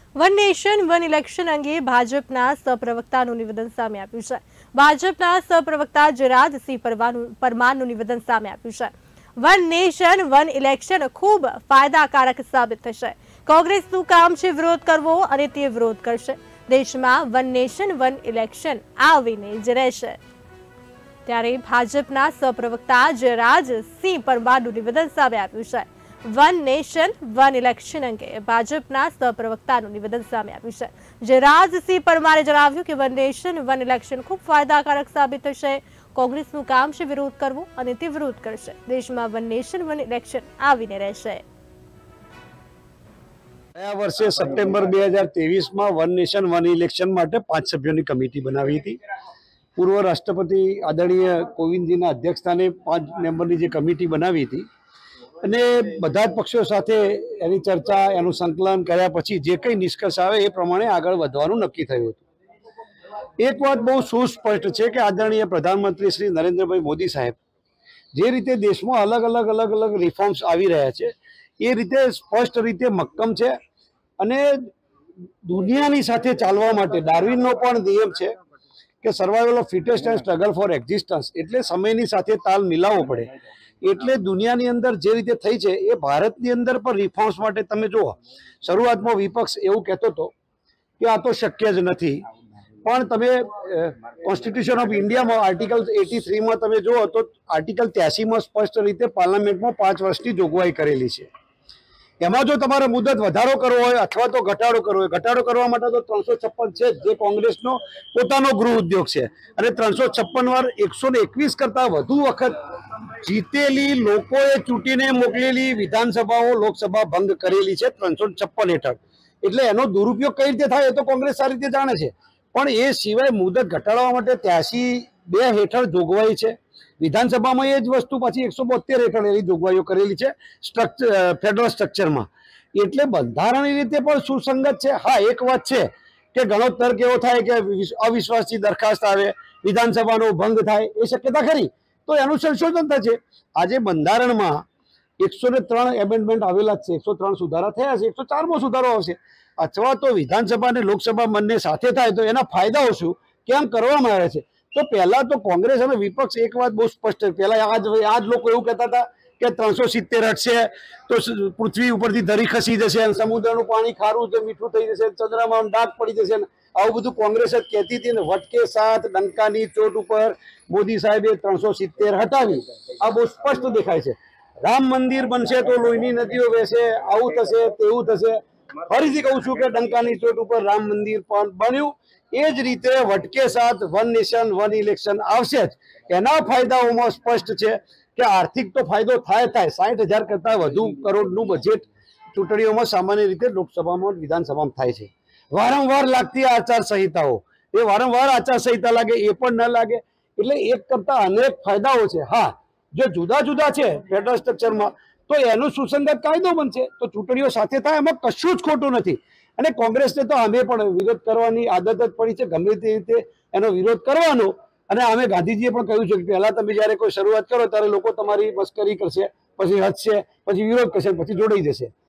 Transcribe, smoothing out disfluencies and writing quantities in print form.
One nation one election અંગે ભાજપના સહપ્રવક્તાનું નિવેદન સામે આવ્યું છે। ભાજપના સહપ્રવક્તા જરાદસિંહ પરમારનું નિવેદન સામે આવ્યું છે। વન નેશન વન ઇલેક્શન ખૂબ ફાયદાકારક સાબિત થશે। કોંગ્રેસનું કામ છે વિરોધ કરવો અને તે વિરોધ કરશે। દેશમાં વન નેશન વન ઇલેક્શન આવીને જ રહેશે। ત્યારે ભાજપના સહપ્રવક્તા જરાદસિંહ પરમારનું નિવેદન સામે આવ્યું છે। વન નેશન વન ઇલેક્શન અંગે ભાજપના સહપ્રવક્તાનું નિવેદન સામે આવ્યું છે। જરાદસિંહ પરમારે જણાવ્યું કે વન નેશન વન ઇલેક્શન ખૂબ ફાયદાકારક સાબિત થશે। કોંગ્રેસનું કામ છે વિરોધ કરવો અને તે વિરોધ કરશે। દેશમાં વન નેશન વન ઇલેક્શન આવીને રહેશે। ગયા વર્ષે September 2023 one nation one election માટે 5 સભ્યોની કમિટી બનાવી હતી। પૂર્વ રાષ્ટ્રપતિ આદરણીય કોવિંદજીના અધ્યક્ષસ્થાને 5 મેમ્બરની જે કમિટી બનાવી હતી અને બધા જ પક્ષો સાથે એની ચર્ચા એનું સંકલન કર્યા પછી જે કંઈ નિષ્કર્ષ આવે એ પ્રમાણે આગળ વધવાનું નક્કી થયું હતું। એક વાત બહુ સુસ્પષ્ટ છે કે આદરણીય પ્રધાનમંત્રી શ્રી નરેન્દ્રભાઈ મોદી સાહેબ જે રીતે દેશમાં અલગ અલગ રિફોર્મ્સ આવી રહ્યા છે એ રીતે સ્પષ્ટ રીતે મક્કમ છે અને દુનિયાની સાથે ચાલવા માટે ડાર્વિનનો પણ નિયમ છે કે survival of fittest and struggle for existence, એટલે સમયની સાથે તાલ મિલાવવો પડે। એટલે દુનિયાની અંદર જે રીતે થઈ છે એ ભારતની અંદર પણ રિફોર્મ્સ માટે તમે જુઓ, શરૂઆતમાં વિપક્ષ એવું કહેતો હતો કે આ તો શક્ય જ નથી, પણ તમે કોન્સ્ટિટ્યુશન ઓફ ઇન્ડિયામાં આર્ટિકલ 83માં તમે જુઓ તો આર્ટિકલ 83માં સ્પષ્ટ રીતે પાર્લામેન્ટમાં 5 વર્ષની જોગવાઈ કરેલી છે। એમાં જો તમારે મુદત વધારો કરવો હોય અથવા તો ઘટાડો કરવો હોય, ઘટાડો કરવા માટે તો 356 છે જે કોંગ્રેસનો પોતાનો ગૃહ ઉદ્યોગ છે અને 356 વાર 121 કરતા વધુ વખત જીતેલી લોકોએ ચૂંટીને મોકલેલી વિધાનસભાઓ લોકસભા ભંગ કરેલી છે 356 હેઠળ। એટલે એનો દુરુપયોગ કઈ રીતે થાય એ તો કોંગ્રેસ સારી રીતે જાણે છે, પણ એ સિવાય મુદત ઘટાડવા માટે 83(2) હેઠળ જોગવાઈ છે। વિધાનસભામાં એ જ વસ્તુ પછી 172 હેઠળ એની જોગવાઈઓ કરેલી છે ફેડરલ સ્ટ્રક્ચરમાં। એટલે બંધારણીય રીતે પણ સુસંગત છે। હા, એક વાત છે કે ઘણો તર્ક એવો થાય કે અવિશ્વાસની દરખાસ્ત આવે, વિધાનસભાનો ભંગ થાય, એ શક્યતા ખરી, તો એનું સંશોધન થશે। આજે બંધારણમાં 103 એમેન્ડમેન્ટ આવેલા છે, 103 સુધારા થયા છે, 104મો સુધારો આવશે, અથવા તો વિધાનસભા અને લોકસભા બંને સાથે થાય તો એના ફાયદાઓ શું, કેમ કરવામાં આવે છે? તો પહેલા તો કોંગ્રેસ અને વિપક્ષ એક વાત બહુ સ્પષ્ટ છે। પહેલા આ જ લોકો એવું કહેતા હતા કે 370 હટશે તો પૃથ્વી ઉપરથી ધરી ખસી જશે, સમુદ્રનું પાણી ખારું છે, મીઠું થઈ જશે, ચંદ્રમાં ડાઘ પડી જશે, આવું બધું કોંગ્રેસ જ કહેતી હતી ને વટકે સાથ ડંકાની ચોટ ઉપર મોદી સાહેબે 370 હટાવી। આ બહુ સ્પષ્ટ દેખાય છે। રામ મંદિર બનશે તો લોહીની નદીઓ વહેશે, આવું થશે તેવું થશે। ફરીથી કહું છું કે ડંકાની ચોટ ઉપર રામ મંદિર પણ બન્યું। એ જ રીતે વટકે સાથ વન નેશન વન ઇલેક્શન આવશે જ। એના ફાયદાઓમાં સ્પષ્ટ છે કે આર્થિક તો ફાયદો થાય 60,000 કરતા વધુ કરોડનું બજેટ ચૂંટણીઓમાં સામાન્ય રીતે લોકસભામાં વિધાનસભામાં થાય છે। વારંવાર લાગતી આચારસંહિતાઓ, એ વારંવાર આચારસંહિતા લાગે એ પણ ન લાગે, એટલે એક કરતા અનેક ફાયદાઓ છે। હા, જો જુદા જુદા છે ફેડરલ સ્ટ્રક્ચરમાં તો એનું સુસંગત કાયદો બનશે તો ચૂંટણીઓ સાથે થાય, એમાં કશું જ ખોટું નથી। અને કોંગ્રેસને તો અમે પણ વિરોધ કરવાની આદત જ પડી છે, ગમે તે રીતે એનો વિરોધ કરવાનો। અને અમે ગાંધીજીએ પણ કહ્યું છે કે પહેલા તમે જ્યારે કોઈ શરૂઆત કરો ત્યારે લોકો તમારી મસ્કરી કરશે, પછી હસશે, પછી વિરોધ કરશે, પછી જોડાઈ જશે।